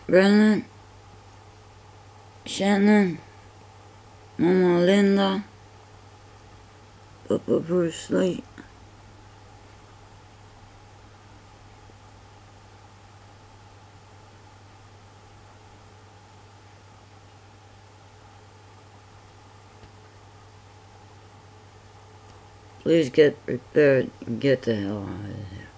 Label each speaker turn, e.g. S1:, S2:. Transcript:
S1: Brennan, Shannon, Mama Linda, Papa Bruce Lee. Please get prepared and get the hell out of here.